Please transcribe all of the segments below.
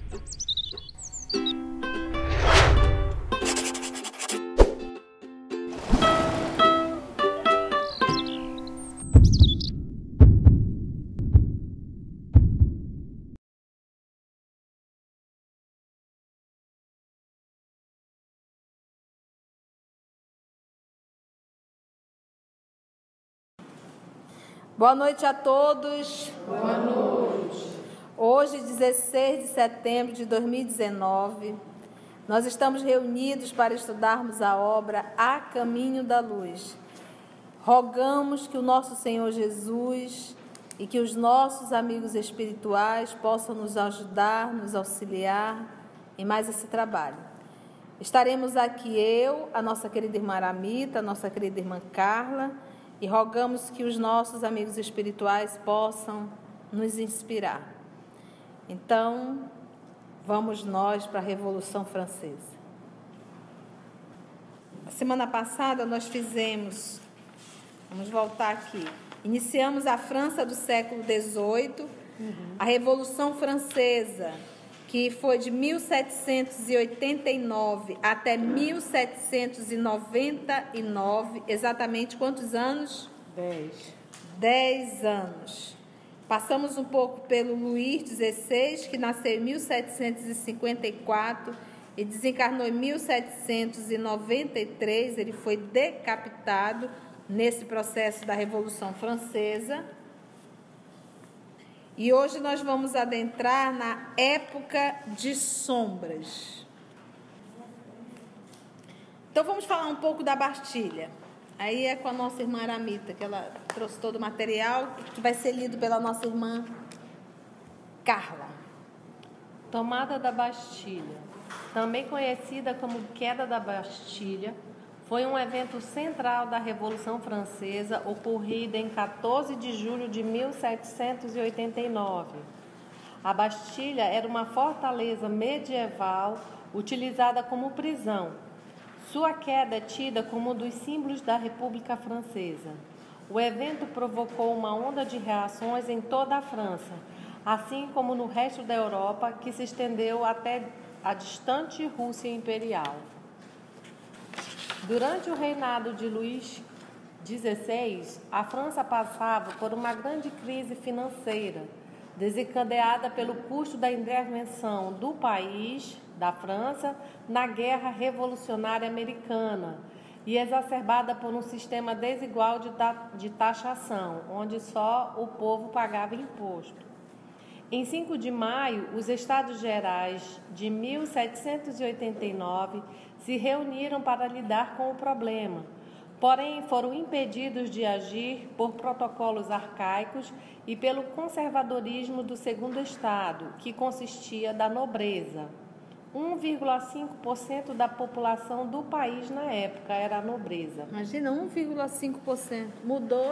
Boa noite a todos. Boa noite. Hoje, 16 de setembro de 2019, nós estamos reunidos para estudarmos a obra A Caminho da Luz. Rogamos que o nosso Senhor Jesus e que os nossos amigos espirituais possam nos ajudar, nos auxiliar em mais esse trabalho. Estaremos aqui eu, a nossa querida irmã Aramita, a nossa querida irmã Carla, e rogamos que os nossos amigos espirituais possam nos inspirar. Então, vamos nós para a Revolução Francesa. A semana passada nós fizemos, vamos voltar aqui, iniciamos a França do século XVIII, a Revolução Francesa, que foi de 1789 até 1799, exatamente quantos anos? 10 anos. Passamos um pouco pelo Luís XVI, que nasceu em 1754 e desencarnou em 1793, ele foi decapitado nesse processo da Revolução Francesa. E hoje nós vamos adentrar na época de sombras. Então vamos falar um pouco da Bastilha. Aí é com a nossa irmã Aramita, que ela trouxe todo o material, que vai ser lido pela nossa irmã Carla. Tomada da Bastilha, também conhecida como Queda da Bastilha, foi um evento central da Revolução Francesa, ocorrida em 14 de julho de 1789. A Bastilha era uma fortaleza medieval utilizada como prisão. Sua queda é tida como um dos símbolos da República Francesa. O evento provocou uma onda de reações em toda a França, assim como no resto da Europa, que se estendeu até a distante Rússia imperial. Durante o reinado de Luís XVI, a França passava por uma grande crise financeira, desencadeada pelo custo da intervenção do país, da França, na Guerra Revolucionária Americana e exacerbada por um sistema desigual de taxação, onde só o povo pagava imposto. Em 5 de maio, os Estados Gerais de 1789 se reuniram para lidar com o problema, porém foram impedidos de agir por protocolos arcaicos e pelo conservadorismo do segundo estado, que consistia da nobreza. 1,5% da população do país na época era a nobreza. Imagina, 1,5%. Mudou.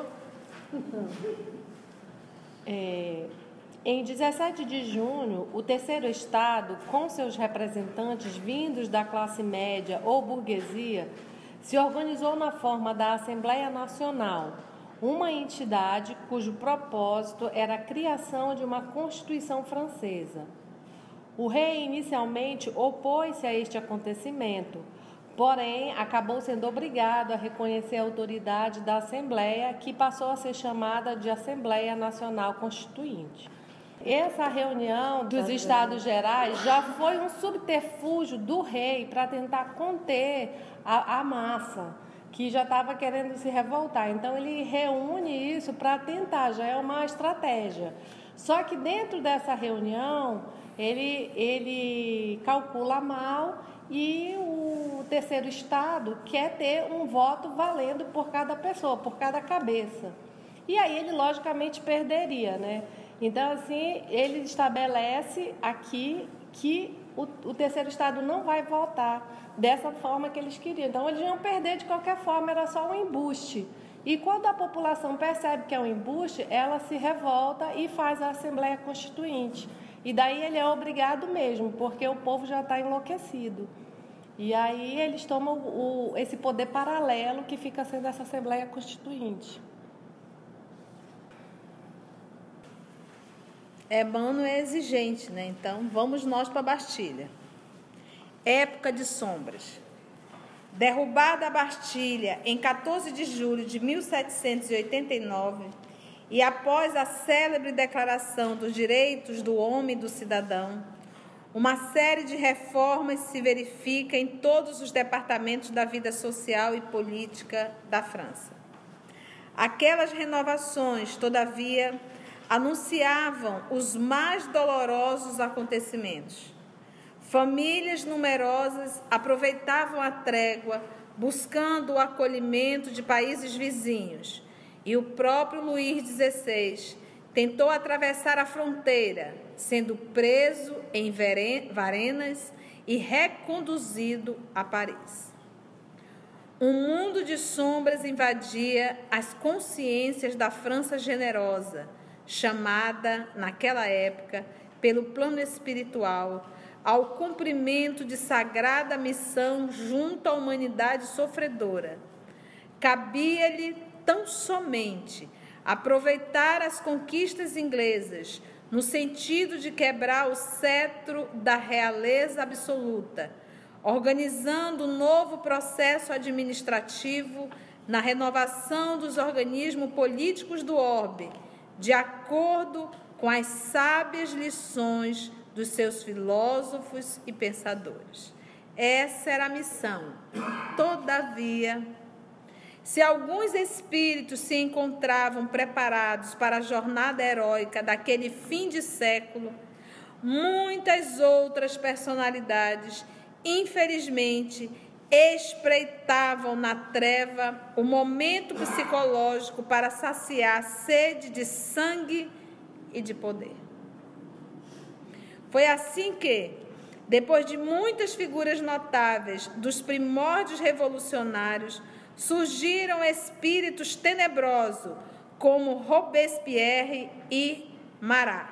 Em 17 de junho, o terceiro estado, com seus representantes vindos da classe média ou burguesia, se organizou na forma da Assembleia Nacional, uma entidade cujo propósito era a criação de uma Constituição francesa. O rei inicialmente opôs-se a este acontecimento, porém acabou sendo obrigado a reconhecer a autoridade da Assembleia, que passou a ser chamada de Assembleia Nacional Constituinte. Essa reunião dos Estados Gerais já foi um subterfúgio do rei para tentar conter a massa, que já estava querendo se revoltar. Então, ele reúne isso para tentar, já é uma estratégia. Só que dentro dessa reunião, ele calcula mal e o terceiro estado quer ter um voto valendo por cada pessoa, por cada cabeça. E aí ele, logicamente, perderia, né? Então, assim, ele estabelece aqui que o terceiro estado não vai votar dessa forma que eles queriam. Então, eles iam perder de qualquer forma, era só um embuste. E quando a população percebe que é um embuste, ela se revolta e faz a Assembleia Constituinte. E daí ele é obrigado mesmo, porque o povo já está enlouquecido. E aí eles tomam esse poder paralelo que fica sendo essa Assembleia Constituinte. Emmanuel é exigente, né? Então, vamos nós para a Bastilha. Época de sombras. Derrubada a Bastilha em 14 de julho de 1789, e após a célebre Declaração dos Direitos do Homem e do Cidadão, uma série de reformas se verifica em todos os departamentos da vida social e política da França. Aquelas renovações, todavia, anunciavam os mais dolorosos acontecimentos. Famílias numerosas aproveitavam a trégua, buscando o acolhimento de países vizinhos, e o próprio Luís XVI tentou atravessar a fronteira, sendo preso em Varennes e reconduzido a Paris. Um mundo de sombras invadia as consciências da França generosa, chamada, naquela época, pelo plano espiritual, ao cumprimento de sagrada missão junto à humanidade sofredora. Cabia-lhe tão somente aproveitar as conquistas inglesas, no sentido de quebrar o cetro da realeza absoluta, organizando um novo processo administrativo na renovação dos organismos políticos do orbe, de acordo com as sábias lições dos seus filósofos e pensadores. Essa era a missão. Todavia, se alguns espíritos se encontravam preparados para a jornada heróica daquele fim de século, muitas outras personalidades, infelizmente, espreitavam na treva o momento psicológico para saciar a sede de sangue e de poder. Foi assim que, depois de muitas figuras notáveis dos primórdios revolucionários, surgiram espíritos tenebrosos como Robespierre e Marat.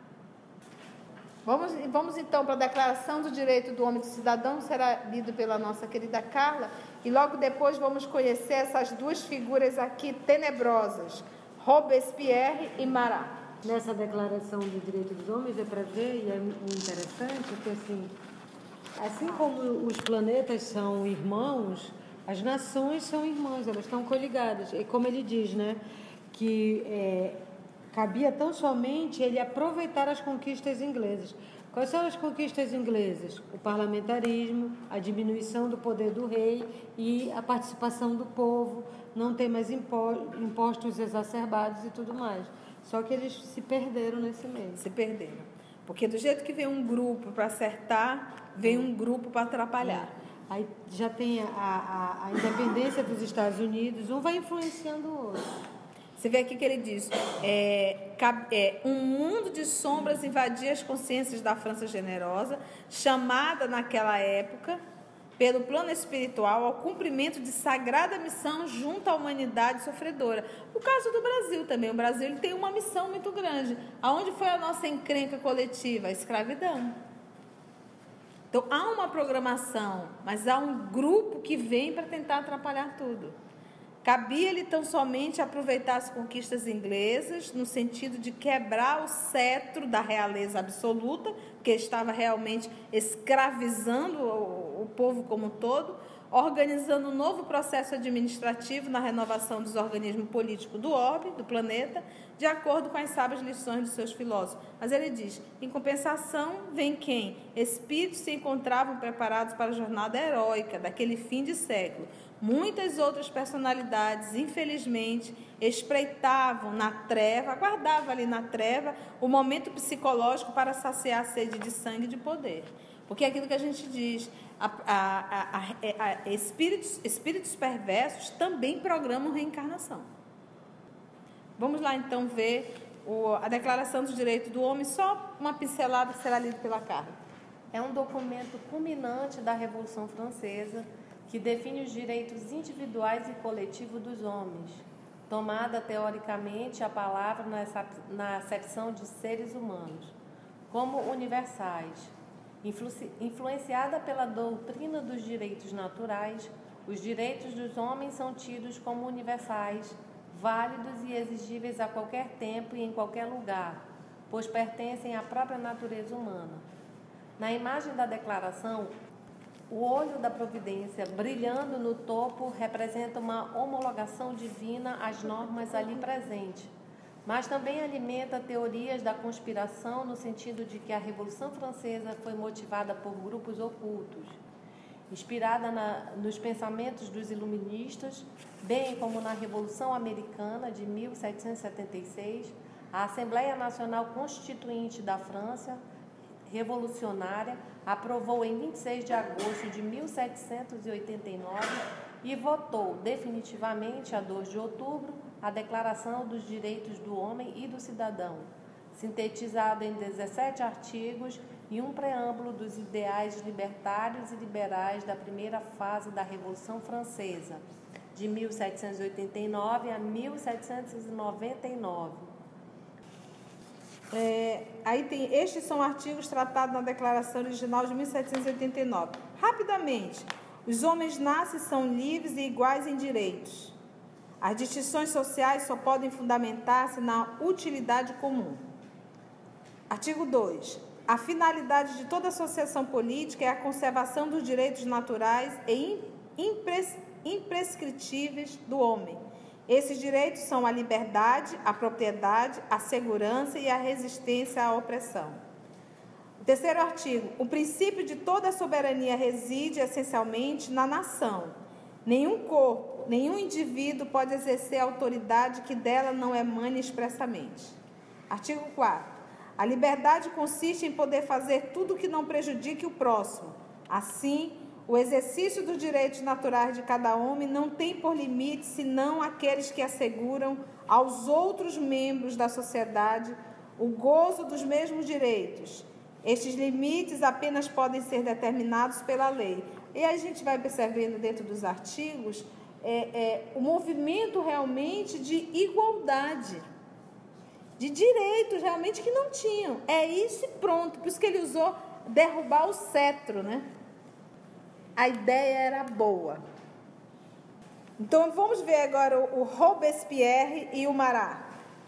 Vamos então para a Declaração do Direito do Homem e do Cidadão, será lido pela nossa querida Carla, e logo depois vamos conhecer essas duas figuras aqui tenebrosas, Robespierre e Marat. Nessa Declaração do Direito dos Homens é para ver, e é interessante, porque assim como os planetas são irmãos, as nações são irmãs, elas estão coligadas. E como ele diz, né, que cabia tão somente ele aproveitar as conquistas inglesas. Quais são as conquistas inglesas? O parlamentarismo, a diminuição do poder do rei e a participação do povo, não ter mais impostos exacerbados e tudo mais. Só que eles se perderam nesse meio. Se perderam. Porque do jeito que vem um grupo para acertar, vem um grupo para atrapalhar. Aí já tem a independência dos Estados Unidos, um vai influenciando o outro. Você vê aqui que ele diz, um mundo de sombras invadia as consciências da França generosa, chamada naquela época, pelo plano espiritual, ao cumprimento de sagrada missão junto à humanidade sofredora. O caso do Brasil também. O Brasil ele tem uma missão muito grande. Aonde foi a nossa encrenca coletiva? A escravidão. Então, há uma programação, mas há um grupo que vem para tentar atrapalhar tudo. Cabia-lhe tão somente aproveitar as conquistas inglesas, no sentido de quebrar o cetro da realeza absoluta, que estava realmente escravizando o povo como um todo, organizando um novo processo administrativo na renovação dos organismos políticos do orbe, do planeta, de acordo com as sábias lições dos seus filósofos. Mas ele diz, em compensação, vem quem? Espíritos se encontravam preparados para a jornada heróica daquele fim de século. Muitas outras personalidades, infelizmente, espreitavam na treva, aguardavam ali na treva o momento psicológico para saciar a sede de sangue e de poder. Porque é aquilo que a gente diz, espíritos perversos também programam reencarnação. Vamos lá então ver a Declaração dos Direitos do Homem, só uma pincelada que será lida pela Carla. É um documento culminante da Revolução Francesa, que define os direitos individuais e coletivos dos homens, tomada teoricamente a palavra na acepção de seres humanos, como universais. Influenciada pela doutrina dos direitos naturais, os direitos dos homens são tidos como universais, válidos e exigíveis a qualquer tempo e em qualquer lugar, pois pertencem à própria natureza humana. Na imagem da declaração, o olho da providência brilhando no topo representa uma homologação divina às normas ali presentes, mas também alimenta teorias da conspiração no sentido de que a Revolução Francesa foi motivada por grupos ocultos, inspirada nos pensamentos dos iluministas, bem como na Revolução Americana de 1776, a Assembleia Nacional Constituinte da França, revolucionária, aprovou em 26 de agosto de 1789 e votou definitivamente, a 2 de outubro, a Declaração dos Direitos do Homem e do Cidadão, sintetizada em 17 artigos e um preâmbulo dos ideais libertários e liberais da primeira fase da Revolução Francesa, de 1789 a 1799. Estes são artigos tratados na Declaração Original de 1789. Rapidamente, os homens nascem e são livres e iguais em direitos. As distinções sociais só podem fundamentar-se na utilidade comum. Artigo 2. A finalidade de toda associação política é a conservação dos direitos naturais e imprescritíveis do homem. Esses direitos são a liberdade, a propriedade, a segurança e a resistência à opressão. O terceiro artigo. O princípio de toda a soberania reside essencialmente na nação. Nenhum corpo, nenhum indivíduo pode exercer a autoridade que dela não emane expressamente. Artigo 4. A liberdade consiste em poder fazer tudo que não prejudique o próximo. Assim, o exercício dos direitos naturais de cada homem não tem por limite senão aqueles que asseguram aos outros membros da sociedade o gozo dos mesmos direitos. Estes limites apenas podem ser determinados pela lei. E a gente vai percebendo dentro dos artigos o movimento realmente de igualdade, de direitos realmente que não tinham. É isso e pronto. Por isso que ele usou derrubar o cetro, né? A ideia era boa. Então, vamos ver agora o Robespierre e o Marat.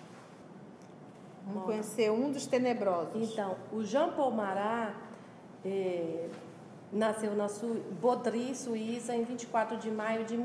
Vamos conhecer um dos tenebrosos. Então, o Jean-Paul Marat nasceu na Baudry, Suíça, em 24 de maio de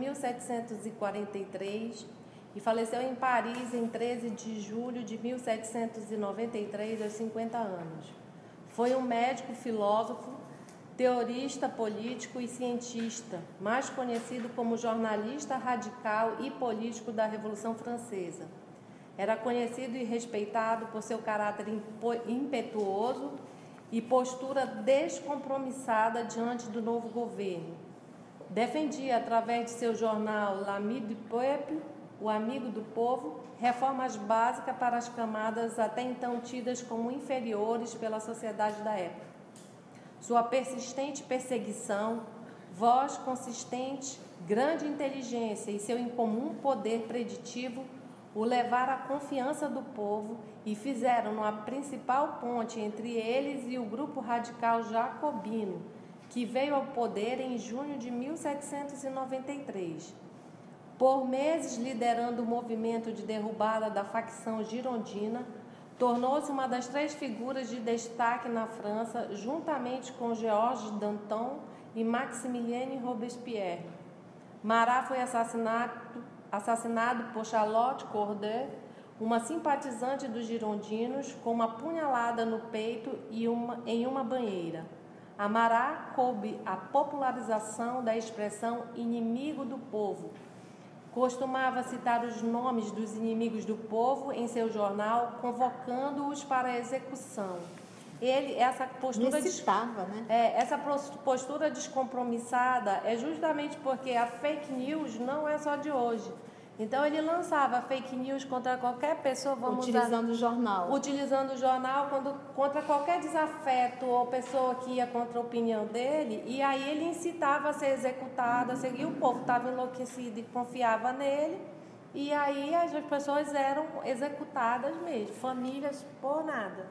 1743 e faleceu em Paris em 13 de julho de 1793, aos 50 anos. Foi um médico, filósofo, teorista político e cientista, mais conhecido como jornalista radical e político da Revolução Francesa. Era conhecido e respeitado por seu caráter impetuoso e postura descompromissada diante do novo governo. Defendia, através de seu jornal L'Ami du Peuple, o Amigo do Povo, reformas básicas para as camadas até então tidas como inferiores pela sociedade da época. Sua persistente perseguição, voz consistente, grande inteligência e seu incomum poder preditivo o levaram à confiança do povo e fizeram a principal ponte entre eles e o grupo radical jacobino, que veio ao poder em junho de 1793. Por meses liderando o movimento de derrubada da facção girondina, tornou-se uma das 3 figuras de destaque na França, juntamente com Georges Danton e Maximilien Robespierre. Marat foi assassinado por Charlotte Corday, uma simpatizante dos girondinos, com uma punhalada no peito e em uma banheira. A Marat coube a popularização da expressão inimigo do povo. Costumava citar os nomes dos inimigos do povo em seu jornal, convocando-os para a execução. Essa postura descompromissada é justamente porque a fake news não é só de hoje. Então, ele lançava fake news contra qualquer pessoa, utilizando o jornal, contra qualquer desafeto ou pessoa que ia contra a opinião dele, e aí ele incitava a ser executado, a seguir. O povo estava enlouquecido e confiava nele, e aí as pessoas eram executadas mesmo, famílias por nada.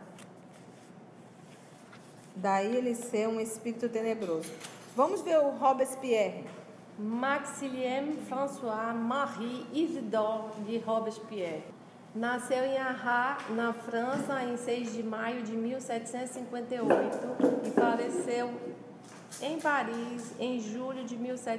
Daí ele ser um espírito tenebroso. Vamos ver o Robespierre. Maximilien François Marie Isidore de Robespierre. Nasceu em Arras, na França, em 6 de maio de 1758 e faleceu em Paris em julho de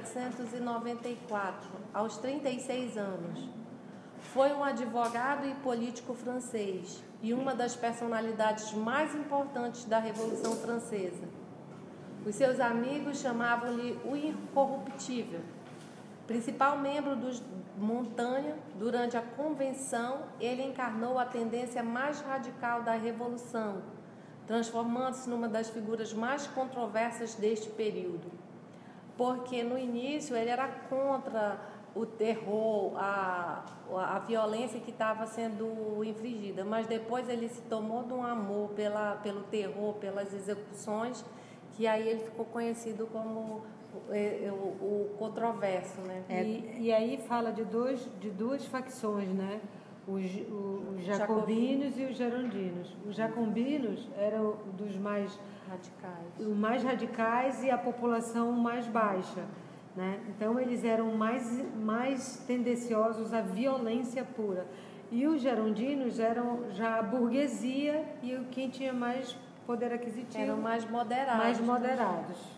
1794, aos 36 anos. Foi um advogado e político francês e uma das personalidades mais importantes da Revolução Francesa. Os seus amigos chamavam-lhe o Incorruptível. Principal membro dos Montaigne, durante a Convenção, ele encarnou a tendência mais radical da Revolução, transformando-se numa das figuras mais controversas deste período. Porque no início ele era contra o terror, a violência que estava sendo infligida, mas depois ele se tomou de um amor pelo terror, pelas execuções, que aí ele ficou conhecido como o controverso, né? E aí fala de duas facções, né? Os jacobinos e os gerondinos. Os jacobinos eram dos mais radicais e a população mais baixa, né? Então eles eram mais tendenciosos à violência pura. E os gerondinos eram já a burguesia e quem tinha mais poder aquisitivo. Eram mais moderados.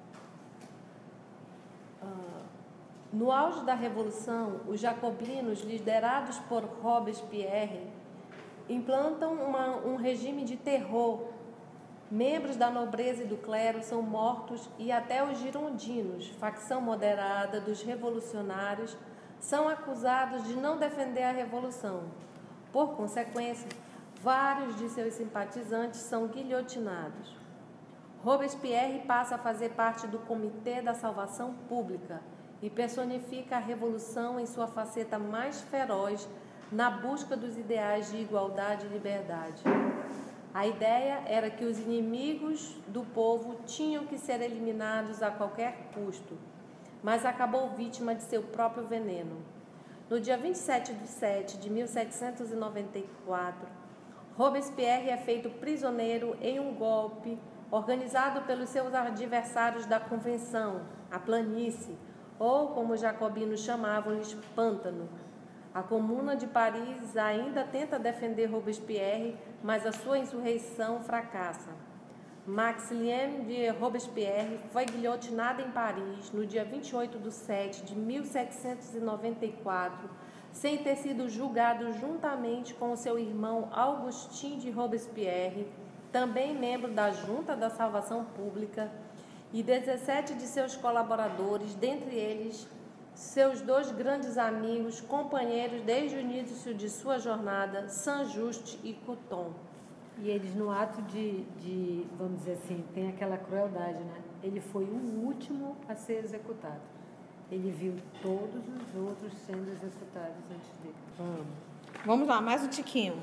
No auge da Revolução, os jacobinos, liderados por Robespierre, implantam um regime de terror. Membros da nobreza e do clero são mortos e até os girondinos, facção moderada dos revolucionários, são acusados de não defender a Revolução. Por consequência, vários de seus simpatizantes são guilhotinados. Robespierre passa a fazer parte do Comitê da Salvação Pública e personifica a Revolução em sua faceta mais feroz na busca dos ideais de igualdade e liberdade. A ideia era que os inimigos do povo tinham que ser eliminados a qualquer custo, mas acabou vítima de seu próprio veneno. No dia 27 de 7 de 1794, Robespierre é feito prisioneiro em um golpe organizado pelos seus adversários da Convenção, a Planície, ou como os jacobinos chamavam-lhes, Pântano. A Comuna de Paris ainda tenta defender Robespierre, mas a sua insurreição fracassa. Maximilien de Robespierre foi guilhotinado em Paris no dia 28 de 7 de 1794, sem ter sido julgado juntamente com seu irmão Augustin de Robespierre, também membro da Junta da Salvação Pública, e 17 de seus colaboradores, dentre eles seus dois grandes amigos, companheiros desde o início de sua jornada, Saint-Just e Couthon. E eles, no ato de, vamos dizer assim, tem aquela crueldade, né? Ele foi o último a ser executado. Ele viu todos os outros sendo executados antes dele. Vamos lá, mais um tiquinho.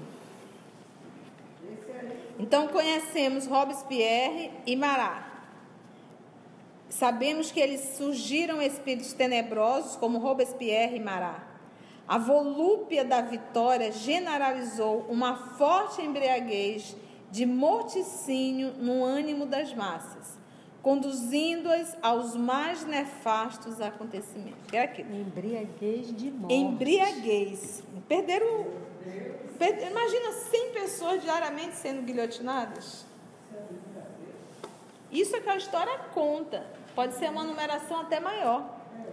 Então, conhecemos Robespierre e Marat. Sabemos que eles surgiram espíritos tenebrosos como Robespierre e Marat. A volúpia da vitória generalizou uma forte embriaguez de morticínio no ânimo das massas, conduzindo-as aos mais nefastos acontecimentos. É aquilo. Embriaguez de morte. Embriaguez. Imagina 100 pessoas diariamente sendo guilhotinadas. Isso é que a história conta. Pode ser uma numeração até maior.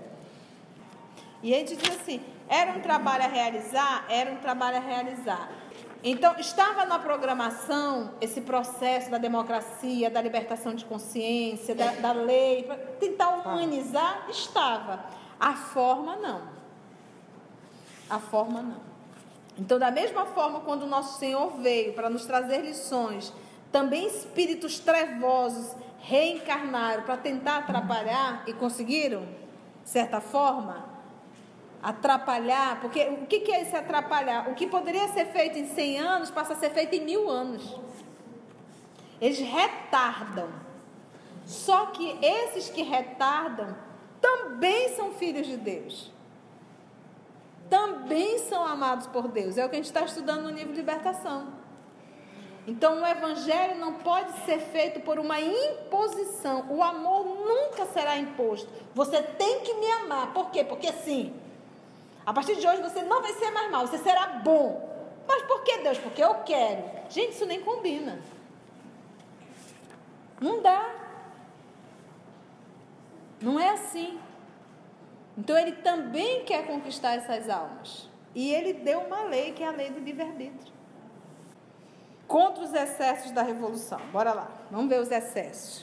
E a gente diz assim, era um trabalho a realizar? Era um trabalho a realizar. Então, estava na programação esse processo da democracia, da libertação de consciência, da lei, para tentar humanizar? Estava. A forma, não. A forma, não. Então, da mesma forma, quando o nosso Senhor veio para nos trazer lições, também espíritos trevosos reencarnaram para tentar atrapalhar e conseguiram, de certa forma, atrapalhar. Porque o que é esse atrapalhar? O que poderia ser feito em 100 anos passa a ser feito em 1000 anos. Eles retardam. Só que esses que retardam também são filhos de Deus. Também são amados por Deus. É o que a gente está estudando no livro de libertação. Então, o evangelho não pode ser feito por uma imposição. O amor nunca será imposto. Você tem que me amar. Por quê? Porque sim. A partir de hoje você não vai ser mais mal, você será bom. Mas por que, Deus? Porque eu quero. Gente, isso nem combina. Não dá. Não é assim. Então, ele também quer conquistar essas almas. E ele deu uma lei, que é a lei do livre-arbítrio. Contra os excessos da Revolução. Bora lá, vamos ver os excessos.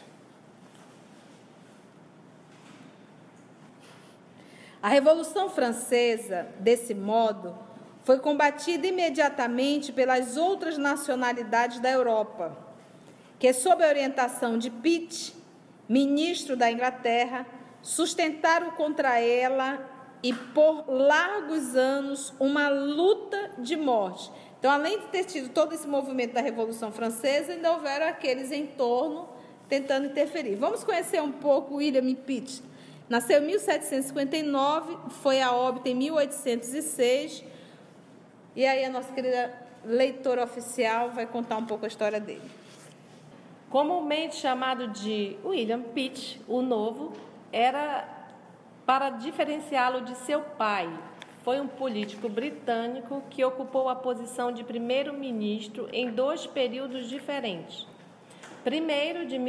A Revolução Francesa, desse modo, foi combatida imediatamente pelas outras nacionalidades da Europa, que, sob a orientação de Pitt, ministro da Inglaterra, sustentaram contra ela e, por largos anos, uma luta de morte. Então, além de ter tido todo esse movimento da Revolução Francesa, ainda houveram aqueles em torno tentando interferir. Vamos conhecer um pouco William Pitt. Nasceu em 1759, foi a óbito em 1806. E aí a nossa querida leitora oficial vai contar um pouco a história dele. Comumente chamado de William Pitt, o Novo, era para diferenciá-lo de seu pai. Foi um político britânico que ocupou a posição de primeiro-ministro em 2 períodos diferentes. Primeiro, de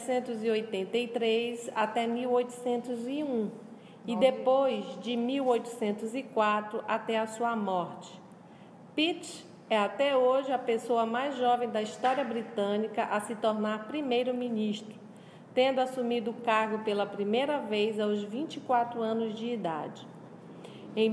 1783 até 1801, e depois de 1804 até a sua morte. Pitt é até hoje a pessoa mais jovem da história britânica a se tornar primeiro-ministro, tendo assumido o cargo pela primeira vez aos 24 anos de idade. Em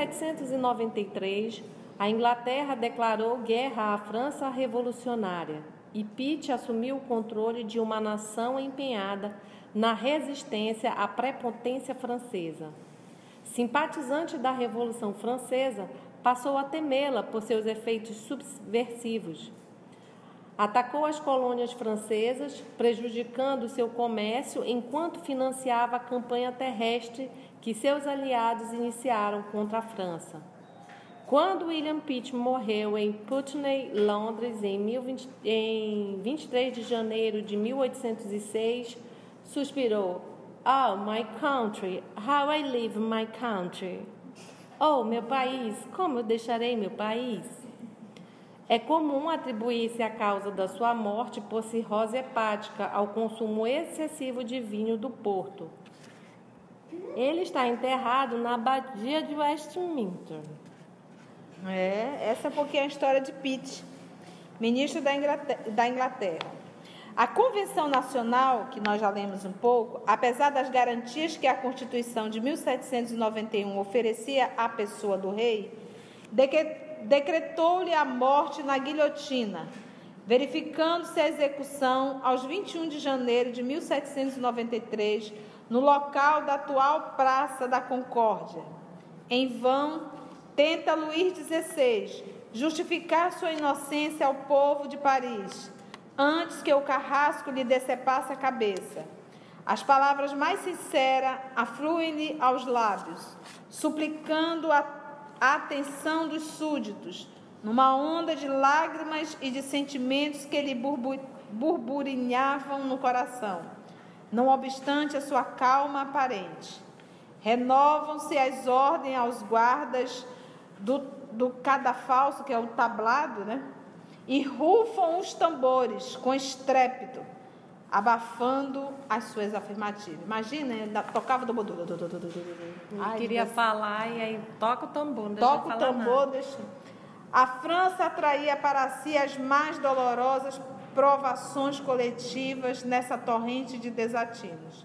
1793, a Inglaterra declarou guerra à França revolucionária e Pitt assumiu o controle de uma nação empenhada na resistência à prepotência francesa. Simpatizante da Revolução Francesa, passou a temê-la por seus efeitos subversivos. Atacou as colônias francesas, prejudicando seu comércio enquanto financiava a campanha terrestre que seus aliados iniciaram contra a França. Quando William Pitt morreu em Putney, Londres, em 23 de janeiro de 1806, suspirou: "Oh, my country, how I leave my country." Oh, meu país, como eu deixarei meu país? É comum atribuir-se a causa da sua morte por cirrose hepática ao consumo excessivo de vinho do Porto. Ele está enterrado na Abadia de Westminster. Essa é um pouquinho a história de Pitt, ministro da Inglaterra. A Convenção Nacional, que nós já lemos um pouco, apesar das garantias que a Constituição de 1791 oferecia à pessoa do rei, decretou-lhe a morte na guilhotina, verificando-se a execução aos 21 de janeiro de 1793, no local da atual Praça da Concórdia. Em vão, tenta Luís XVI justificar sua inocência ao povo de Paris, antes que o carrasco lhe decepasse a cabeça. As palavras mais sinceras afluem-lhe aos lábios, suplicando a atenção dos súditos, numa onda de lágrimas e de sentimentos que lhe burburinhavam no coração, não obstante a sua calma aparente. Renovam-se as ordens aos guardas do cadafalso, que é o tablado, né? E rufam os tambores com estrépito, abafando as suas afirmativas. Imagina, tocava do bodô. Queria falar e aí toca o tambor, não toca o tambor, deixa. A França atraía para si as mais dolorosas provações coletivas nessa torrente de desatinos.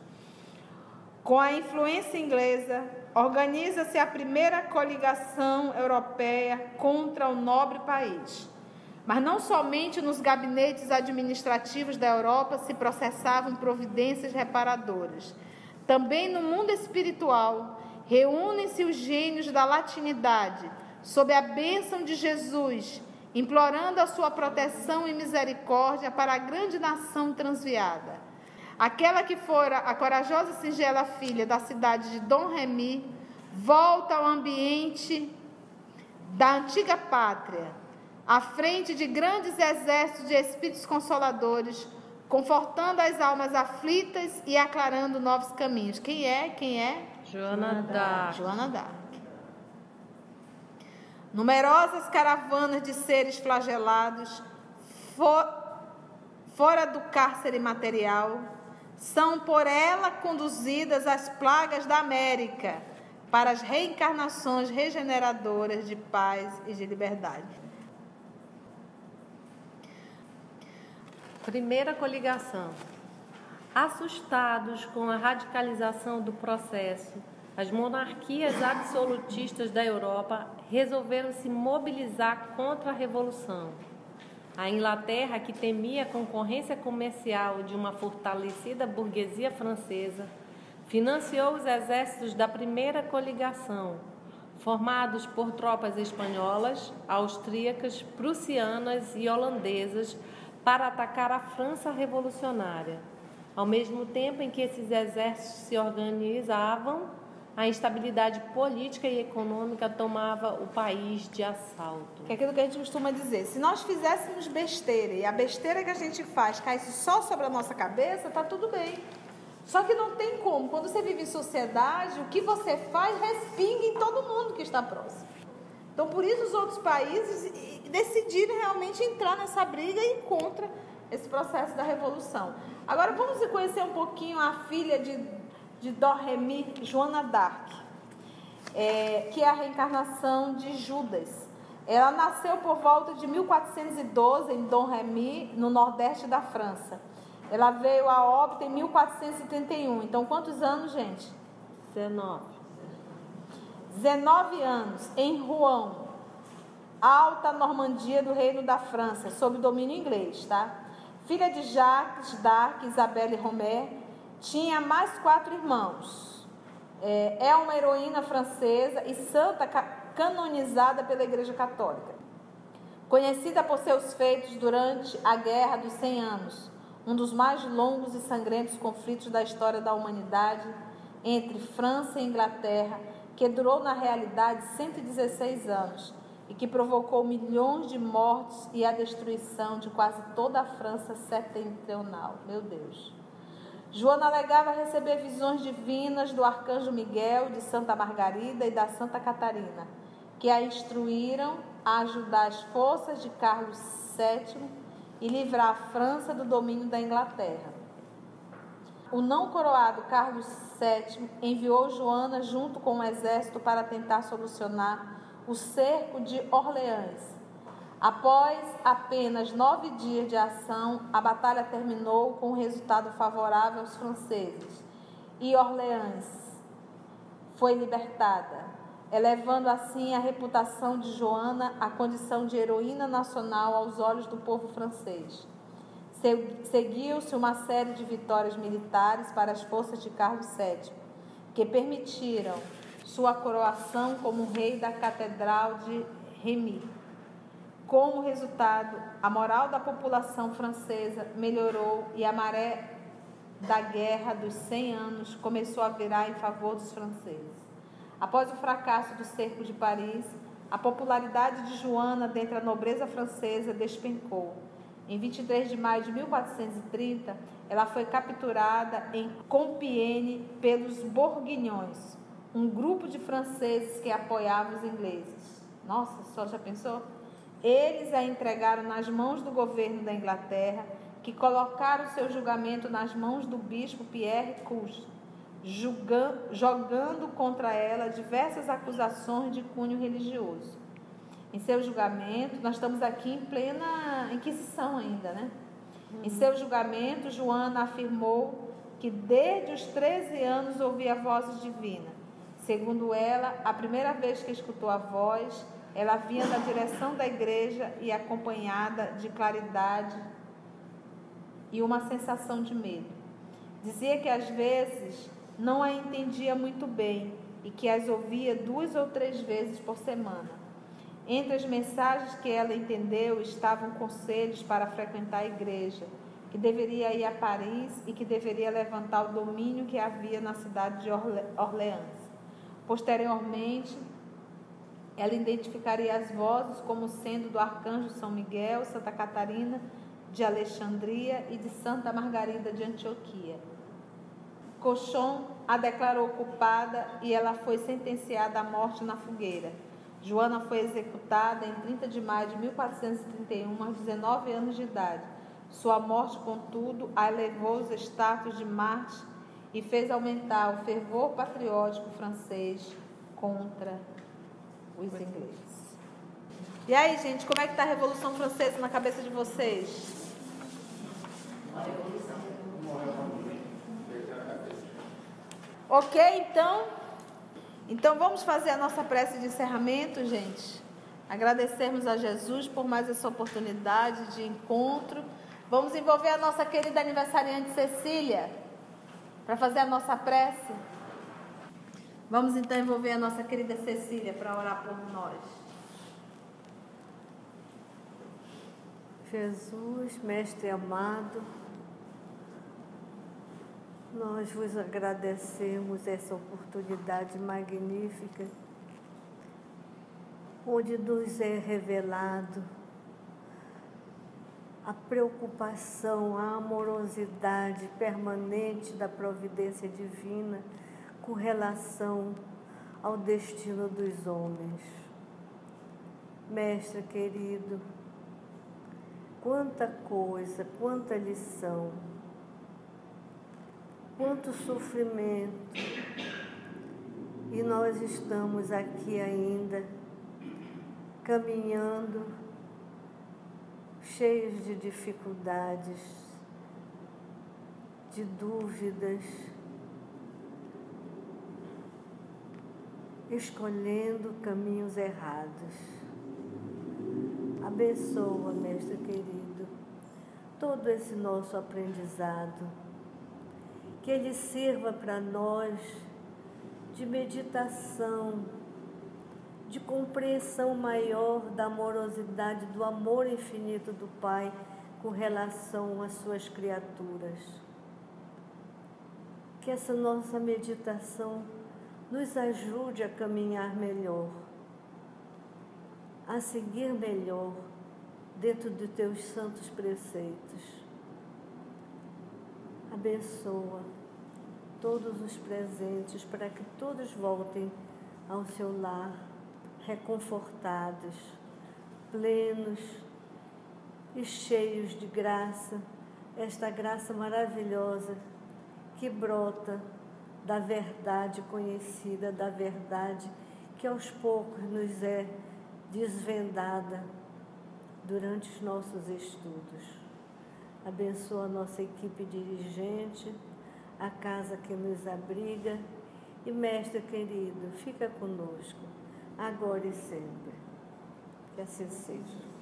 Com a influência inglesa, organiza-se a primeira coligação europeia contra o nobre país. Mas não somente nos gabinetes administrativos da Europa se processavam providências reparadoras. Também no mundo espiritual, reúnem-se os gênios da latinidade, sob a bênção de Jesus, implorando a sua proteção e misericórdia para a grande nação transviada. Aquela que fora a corajosa e singela filha da cidade de Dom Remy, volta ao ambiente da antiga pátria, à frente de grandes exércitos de espíritos consoladores, confortando as almas aflitas e aclarando novos caminhos. Quem é? Joana d'Arc. Joana d'Arc. Numerosas caravanas de seres flagelados, fora do cárcere material, são por ela conduzidas as plagas da América para as reencarnações regeneradoras de paz e de liberdade. Primeira coligação. Assustados com a radicalização do processo, as monarquias absolutistas da Europa resolveram se mobilizar contra a Revolução. A Inglaterra, que temia a concorrência comercial de uma fortalecida burguesia francesa, financiou os exércitos da primeira coligação, formados por tropas espanholas, austríacas, prussianas e holandesas, para atacar a França revolucionária. Ao mesmo tempo em que esses exércitos se organizavam, a instabilidade política e econômica tomava o país de assalto. Que é aquilo que a gente costuma dizer, se nós fizéssemos besteira e a besteira que a gente faz caísse só sobre a nossa cabeça, tá tudo bem. Só que não tem como. Quando você vive em sociedade, o que você faz respinga em todo mundo que está próximo. Então, por isso os outros países decidiram realmente entrar nessa briga e contra esse processo da revolução. Agora vamos conhecer um pouquinho a filha de Dom-Remy, Joana d'Arc, que é a reencarnação de Judas. Ela nasceu por volta de 1412 em Dom-Remy, no nordeste da França. Ela veio a óbito em 1431. Então, quantos anos, gente? 19 anos, em Rouen, Alta Normandia do Reino da França, sob domínio inglês, tá? Filha de Jacques d'Arc, Isabelle e Romer, tinha mais 4 irmãos. É uma heroína francesa e santa canonizada pela Igreja Católica. Conhecida por seus feitos durante a Guerra dos 100 Anos, um dos mais longos e sangrentos conflitos da história da humanidade entre França e Inglaterra, que durou na realidade 116 anos e que provocou milhões de mortes e a destruição de quase toda a França setentrional. Meu Deus! Joana alegava receber visões divinas do arcanjo Miguel, de Santa Margarida e da Santa Catarina, que a instruíram a ajudar as forças de Carlos VII e livrar a França do domínio da Inglaterra. O não coroado Carlos VII enviou Joana junto com o exército para tentar solucionar o cerco de Orleans. Após apenas 9 dias de ação, a batalha terminou com um resultado favorável aos franceses e Orleans foi libertada, elevando assim a reputação de Joana à condição de heroína nacional aos olhos do povo francês. Seguiu-se uma série de vitórias militares para as forças de Carlos VII, que permitiram sua coroação como rei da Catedral de Remy. Como resultado, a moral da população francesa melhorou e a maré da Guerra dos 100 Anos começou a virar em favor dos franceses. Após o fracasso do cerco de Paris, a popularidade de Joana dentre a nobreza francesa despencou. Em 23 de maio de 1430, ela foi capturada em Compiègne pelos Bourguignons, um grupo de franceses que apoiavam os ingleses. Nossa, só já pensou? Eles a entregaram nas mãos do governo da Inglaterra, que colocaram seu julgamento nas mãos do bispo Pierre Couche, jogando contra ela diversas acusações de cunho religioso. Em seu julgamento, nós estamos aqui em plena Inquisição ainda, né? Em seu julgamento, Joana afirmou que desde os 13 anos ouvia vozes divinas. Segundo ela, a primeira vez que escutou a voz, ela vinha da direção da igreja e acompanhada de claridade e uma sensação de medo. Dizia que às vezes não a entendia muito bem e que as ouvia 2 ou 3 vezes por semana. Entre as mensagens que ela entendeu estavam conselhos para frequentar a igreja, que deveria ir a Paris e que deveria levantar o domínio que havia na cidade de Orleans. Posteriormente, ela identificaria as vozes como sendo do arcanjo São Miguel, Santa Catarina de Alexandria e de Santa Margarida de Antioquia. Cochon a declarou culpada e ela foi sentenciada à morte na fogueira. Joana foi executada em 30 de maio de 1431, aos 19 anos de idade. Sua morte, contudo, a elevou aos status de mártir e fez aumentar o fervor patriótico francês contra os ingleses. E aí, gente, como é que está a Revolução Francesa na cabeça de vocês? Ok, então vamos fazer a nossa prece de encerramento, gente. Agradecermos a Jesus por mais essa oportunidade de encontro. Vamos envolver a nossa querida aniversariante Cecília para fazer a nossa prece. Vamos então envolver a nossa querida Cecília para orar por nós. Jesus, Mestre amado, nós vos agradecemos essa oportunidade magnífica, onde nos é revelado a preocupação, a amorosidade permanente da providência divina com relação ao destino dos homens. Mestre querido, quanta coisa, quanta lição, quanto sofrimento, e nós estamos aqui ainda caminhando cheios de dificuldades, de dúvidas, escolhendo caminhos errados. Abençoa, Mestre querido, todo esse nosso aprendizado, que ele sirva para nós de meditação, de compreensão maior da amorosidade, do amor infinito do Pai com relação às suas criaturas. Que essa nossa meditação nos ajude a caminhar melhor, a seguir melhor dentro de teus santos preceitos. Abençoa todos os presentes para que todos voltem ao seu lar reconfortados, plenos e cheios de graça, esta graça maravilhosa que brota da verdade conhecida, da verdade que aos poucos nos é desvendada durante os nossos estudos. Abençoa a nossa equipe dirigente, a casa que nos abriga, e Mestre querido, fica conosco, agora e sempre. Que assim seja.